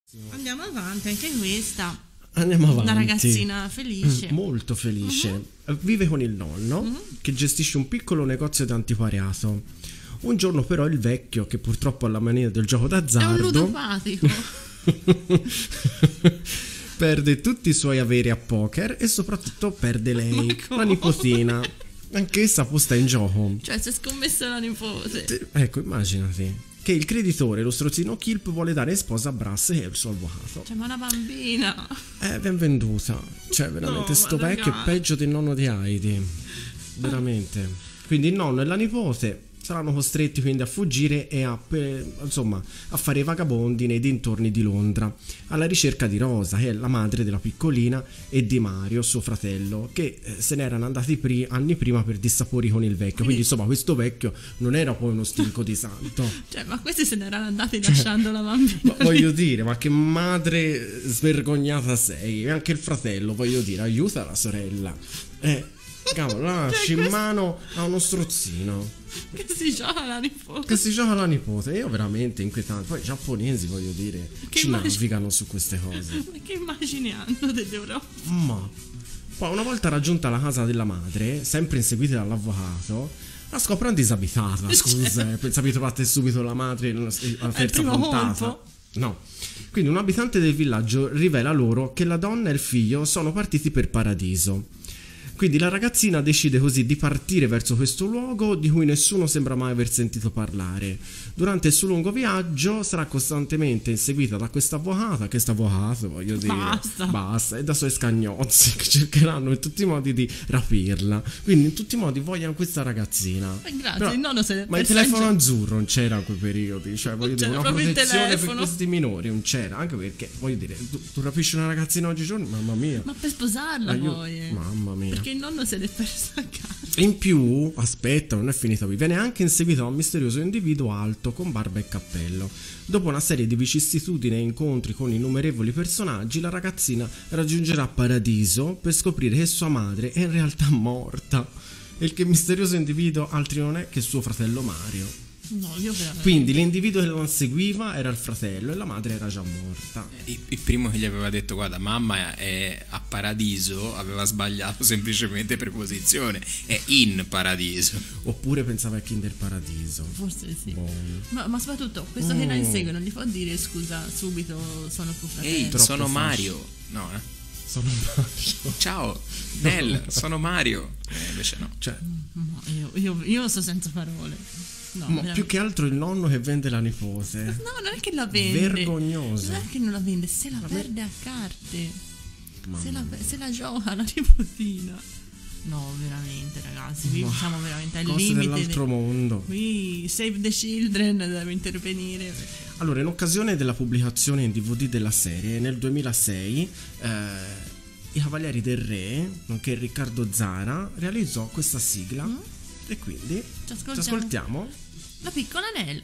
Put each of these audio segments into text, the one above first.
Andiamo avanti, anche questa. Andiamo avanti. Una ragazzina felice. Molto felice. Vive con il nonno che gestisce un piccolo negozio di antiquariato. Un giorno però il vecchio, che purtroppo ha la mania del gioco d'azzardo, è un ludopatico. perde tutti i suoi averi a poker e soprattutto perde lei, la nipotina. Anch'essa posta in gioco. Cioè, si è scommessa la nipote. Ecco, immaginati che il creditore, lo strozzino Kilp, vuole dare in sposa a Brass, che è il suo avvocato. Cioè, ma una bambina. Ben venduta. Cioè, veramente, No, sto ma vecchio raga, è peggio del nonno di Heidi. Veramente. Quindi il nonno e la nipote saranno costretti quindi a fuggire e a fare i vagabondi nei dintorni di Londra, alla ricerca di Rosa, che è la madre della piccolina, e di Mario, suo fratello, che se ne erano andati anni prima per dissapori con il vecchio. Quindi insomma questo vecchio non era poi uno stinco di santo. Cioè, ma questi se ne erano andati lasciando la bambina. Ma voglio dire, ma che madre svergognata sei. E anche il fratello, voglio dire, aiuta la sorella. Cavolo, lasci in mano a uno strozzino Che si gioca la nipote. che si gioca la nipote. Io veramente inquietante. Poi i giapponesi, voglio dire, Che ci immagini- navigano su queste cose. Ma che immagini hanno dell'Europa? Ma poi una volta raggiunta la casa della madre, sempre inseguita dall'avvocato, la scoprono disabitata. Scusa, pensavi trovate subito la madre alla terza primo puntata? colpo. No. Quindi un abitante del villaggio rivela loro che la donna e il figlio sono partiti per Paradiso. Quindi la ragazzina decide così di partire verso questo luogo di cui nessuno sembra mai aver sentito parlare. Durante il suo lungo viaggio sarà costantemente inseguita da questa avvocata, voglio dire, basta, e da suoi scagnozzi che cercheranno in tutti i modi di rapirla. Quindi in tutti i modi vogliono questa ragazzina. Grazie, Però- il nonno se ne ma il telefono azzurro non c'era in quei periodi, cioè voglio dire, c'era una proprio il protezione per telefono. questi minori non c'era, anche perché voglio dire, tu rapisci una ragazzina oggigiorno, mamma mia. Ma per sposarla poi. Mamma mia. Perché il nonno se l'è perso a casa. In più, aspetta, non è finita qui, viene anche inseguito da un misterioso individuo alto con barba e cappello. Dopo una serie di vicissitudini e incontri con innumerevoli personaggi, la ragazzina raggiungerà Paradiso per scoprire che sua madre è in realtà morta e il che misterioso individuo altri non è che suo fratello Mario. No, io veramente. Quindi l'individuo che lo inseguiva era il fratello e la madre era già morta. Il primo che gli aveva detto guarda mamma è a Paradiso aveva sbagliato semplicemente preposizione, è in Paradiso. Oppure pensava a Kinder Paradiso. Forse sì. Boh. Ma soprattutto questo che la insegue non gli può dire scusa subito sono tuo fratello. Ehi, troppo sono fascio. Mario. No, Sono Mario. Ciao, Nel, sono Mario. Invece no. Cioè, Ma io sto senza parole. No, ma veramente. più che altro il nonno che vende la nipote. No, non è che la vende. Vergognoso. Non è che non la vende, se la perde a carte. Mamma Se la gioca la nipotina. No, veramente, ragazzi. Qui siamo veramente al Cose limite. dell'altro mondo. Qui Save the Children deve intervenire. Allora, in occasione della pubblicazione in DVD della serie, nel 2006, i Cavalieri del Re, nonché Riccardo Zara, realizzò questa sigla. E quindi Ci ci ascoltiamo. ascoltiamo. La piccola Nell.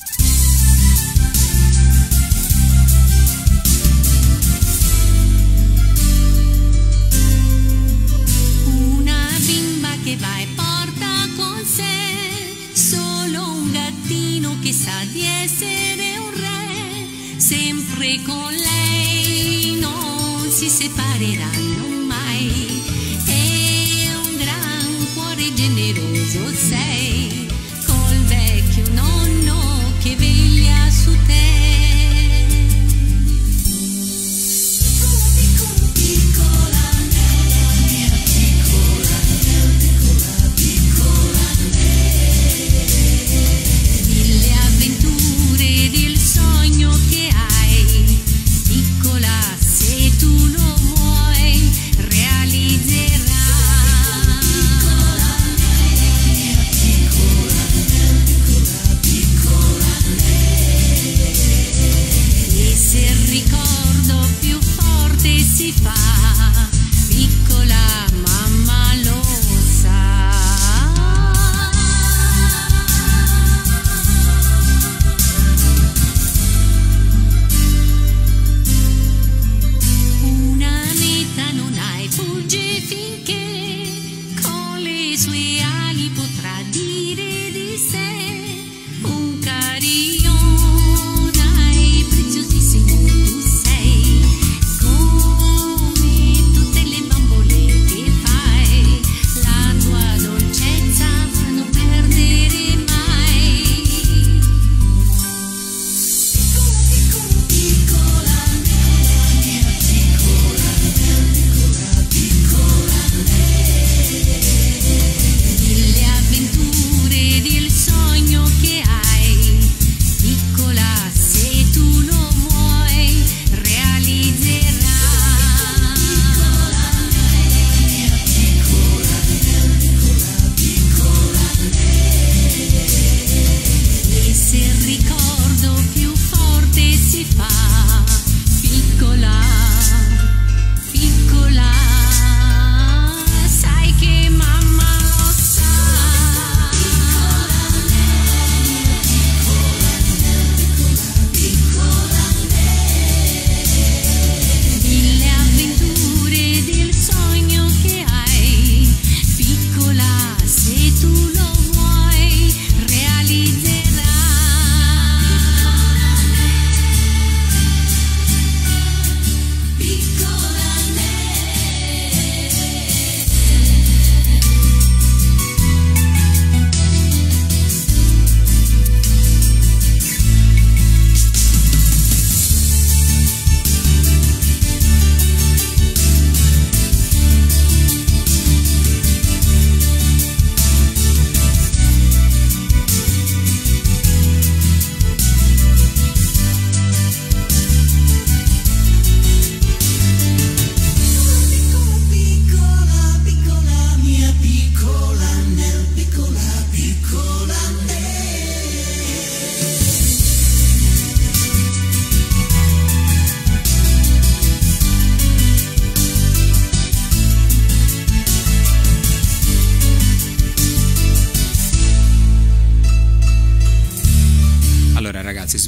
Una bimba che va e porta con sé solo un gattino che sa di essere un re. Sempre con lei non si separeranno mai. È un gran cuore generoso sei, col vecchio nonno che veglia su te. Piccola Nell, piccola Nell, mille avventure ed il sogno che hai, piccola se tu lo vuoi realizzerà. E se il ricordo più forte si fa, piccola mamma lo sa. Una meta non hai, fugge finché con le sue ali potrà dire di sé. Un carillon hai, preziosissimo tu sei.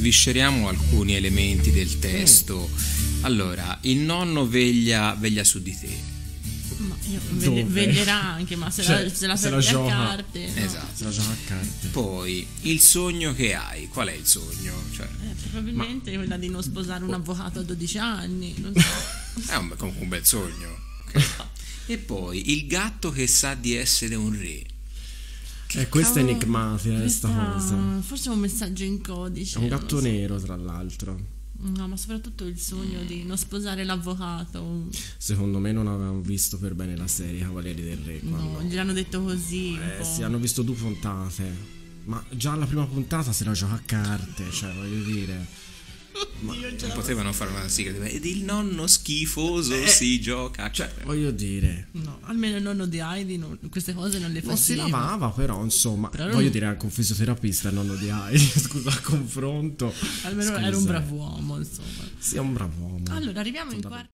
svisceriamo alcuni elementi del testo. Allora, il nonno veglia su di te. Ma io Dove? veglierà anche, ma se la Se la perdi a gioca. carte. No. Esatto. Se la gioca a carte. Poi, il sogno che hai. Qual è il sogno? Cioè, Probabilmente quella di non sposare un avvocato a 12 anni. Non so. è comunque un bel sogno. Ok. E poi, il gatto che sa di essere un re. Questa è Cavolo, enigmatica, questa cosa. Forse è un messaggio in codice. È un non gatto lo so. nero, tra l'altro. No, ma soprattutto il sogno di non sposare l'avvocato. Secondo me non avevamo visto per bene la serie Cavalieri del Re. No, quando- gliel'hanno detto così. Un po'. Sì, hanno visto 2 puntate. Ma già alla prima puntata se la gioca a carte, cioè voglio dire. Non potevano fare una sigla. Ed il nonno schifoso si gioca. Cioè, voglio dire. No, almeno il nonno di Heidi queste cose non le Non si faceva. lavava, però insomma. Però voglio non- dire anche un fisioterapista, il nonno di Heidi. Scusa, a confronto. Almeno era un Scusa. bravo uomo, insomma. Sì, è un bravo uomo. Allora, arriviamo in quarta.